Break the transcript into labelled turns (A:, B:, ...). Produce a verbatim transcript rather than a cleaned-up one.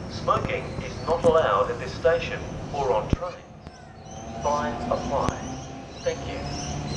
A: Smoking is not allowed at this station or on trains. Fines apply. Thank you.